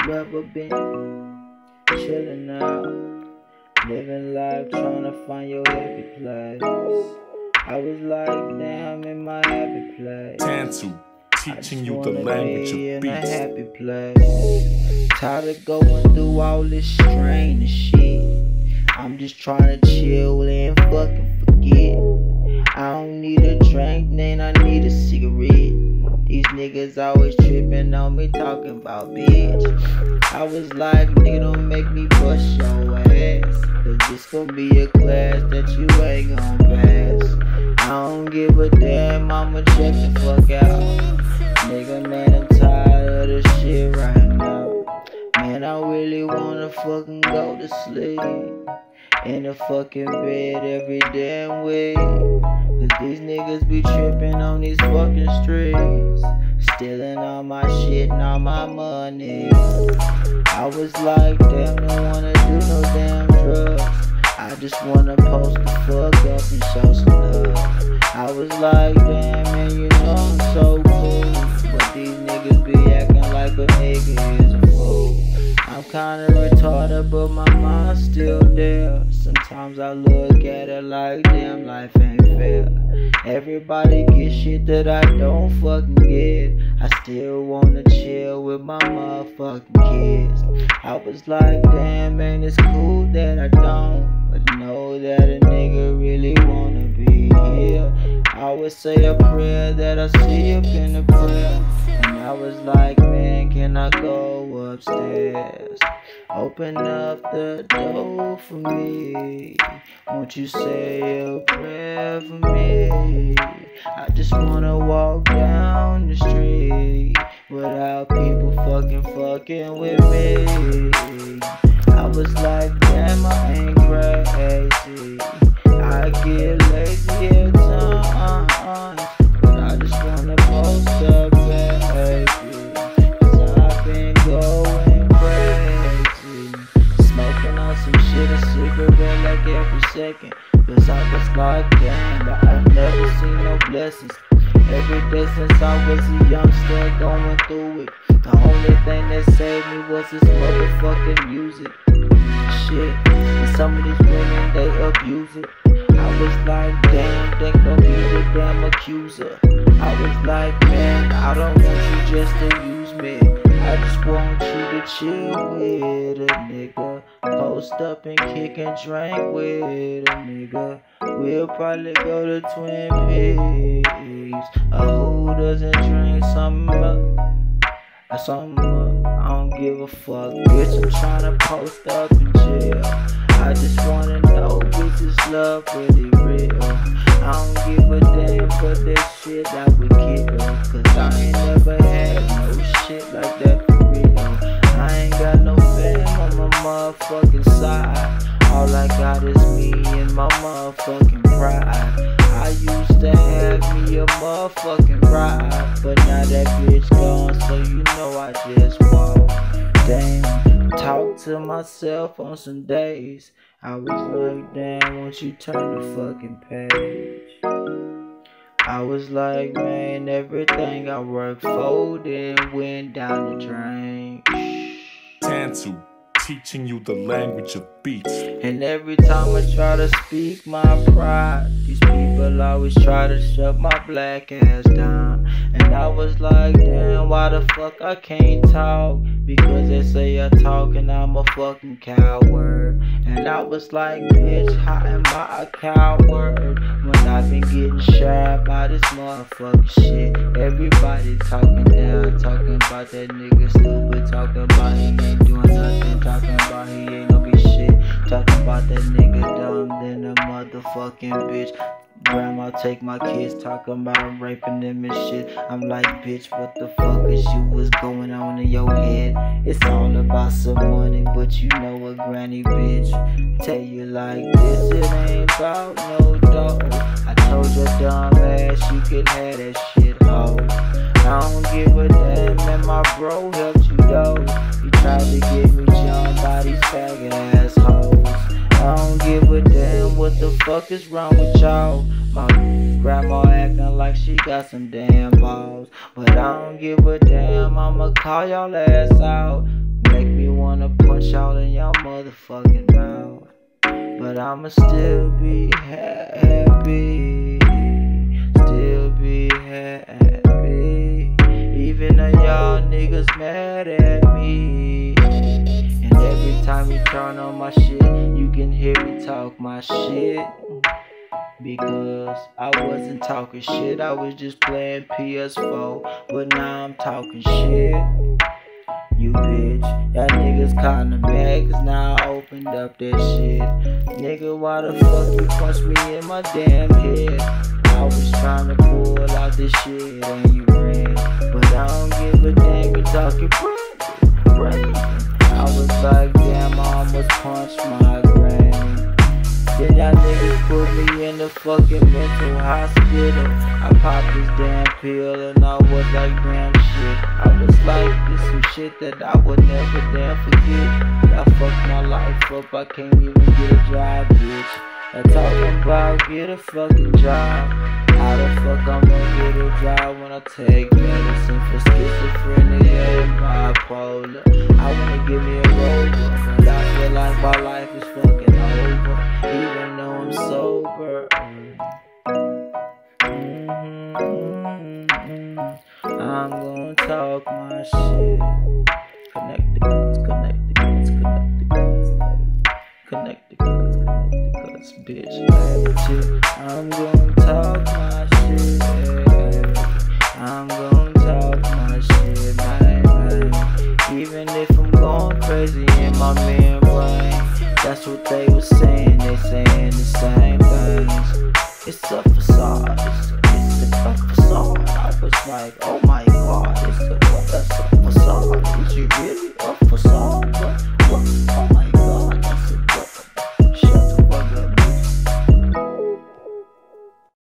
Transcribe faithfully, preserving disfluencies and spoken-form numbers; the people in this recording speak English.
ever been? Chilling out, living life, trying to find your happy place. I was like, damn, in my happy place. Tantu, teaching you the language of beats. A happy place. Tired of going through all this strain and shit. I'm just trying to chill and fucking forget. I don't need a drink, then I need a cigarette. These niggas always tripping on me, talking about bitch. I was like, nigga, don't make me bust your ass, cause this gon' be a class that you ain't gon' pass. I don't give a damn, I'ma check the fuck out. Nigga, man, I'm tired of this shit right now. Man, I really wanna fucking go to sleep in the fucking bed every damn week. Cause these niggas be tripping on these fucking streets, stealing all my shit and all my money. I was like, damn, don't wanna do no damn drugs. I just wanna post the fuck up and show some love. I was like, damn, man, you know I'm so cool, but these niggas be acting like a nigga is a fool. I'm kinda retarded, but my mind's still there. Sometimes I look at it like, damn, life ain't fair. Everybody get shit that I don't fucking get. I still wanna chill with my motherfucking kids. I was like, damn, man, it's cool that I don't, but know that a nigga really wanna be here. I would say a prayer that I see up in the prayer. And I was like, man, can I go upstairs? Open up the door for me. Won't you say a prayer for me? I just wanna walk down the street without people fucking fucking with me. I was like, damn, I ain't crazy. I get lazy at times, but I just wanna post up, baby, cause I've been going crazy. Smoking on some shit, a cigarette like every second. Cause I was like, damn, but I've never seen no blessings. Every day since I was a youngster going through it. The only thing that saved me was this motherfucking music. Shit, and some of these women, they abuse it. I was like, damn, think don't be the damn accuser. I was like, man, I don't want you just to use me. I just want you to chill with a nigga. Post up and kick and drink with a nigga. We'll probably go to Twin Peaks. Uh, who doesn't drink something up? Something up. I don't give a fuck, bitch. I'm tryna post up and chill. I just wanna know, bitch, is love really real? I don't give a damn for that shit I would kill. Cause I ain't never had no shit like that for real. I ain't got no fam on my motherfucking side. All I got is me and my motherfucking pride. I used to have me a motherfucking ride, but now that bitch gone, so you know I just walk. Damn, talk to myself on some days. I was like, damn, won't you turn the fucking page? I was like, man, everything I worked for then went down the drain. Tantu, teaching you the language of beats. And every time I try to speak my pride, these people always try to shut my black ass down. And I was like, damn, why the fuck I can't talk? Because they say I talk and I'm a fucking coward. And I was like, bitch, how am I a coward when I've been getting shot by this motherfucking shit? Everybody talking down, talking about that nigga stupid, talking about he ain't doing nothing, talking about he ain't gonna be shit, talking about that nigga dumb than a motherfucking bitch. Grandma take my kids, talking about raping them and shit. I'm like, bitch, what the fuck is you was going on in your head? It's all about some money, but you know a granny bitch tell you like this, it ain't about no dough. I told your dumb ass you could have that shit, ho. I don't give a damn, man, my bro helped you though. He tried to get me jumped by these faggot assholes. I don't give a damn, what the fuck is wrong with y'all? My grandma acting like she got some damn balls, but I don't give a damn, I'ma call y'all ass out. Make me wanna punch out in your motherfucking mouth. But I'ma still be happy, still be happy, even though y'all niggas mad at me. And every time you turn on my shit, you can hear me talk my shit. Because I wasn't talking shit, I was just playing P S four. But now I'm talking shit. You bitch, y'all niggas kinda mad cause now I opened up that shit. Nigga, why the fuck you punch me in my damn head? I was trying to pull out this shit and you ran. But I don't give a damn, you talking brain. I was like, damn, I almost punched my granny. Then y'all niggas put me in the fucking mental hospital. I popped this damn pill and I was like, damn shit. I was like, this some shit that I would never damn forget. Y'all fucked my life up, I can't even get a job, bitch. I talking about get a fucking job. How the fuck I'm gonna get a job when I take medicine for schizophrenia and bipolar? I wanna give me a rover, but I feel like my life is fucking over, even though I'm sober. Mm-hmm. I'm gonna talk my shit. Connect the dots, connect the dots, connect the dots, connect the dots, connect the dots, bitch. I'm gonna talk my shit. I'm gonna talk my shit, man, man. Even if I'm going crazy in my man brain, that's what they was saying. They saying the same things. It's up for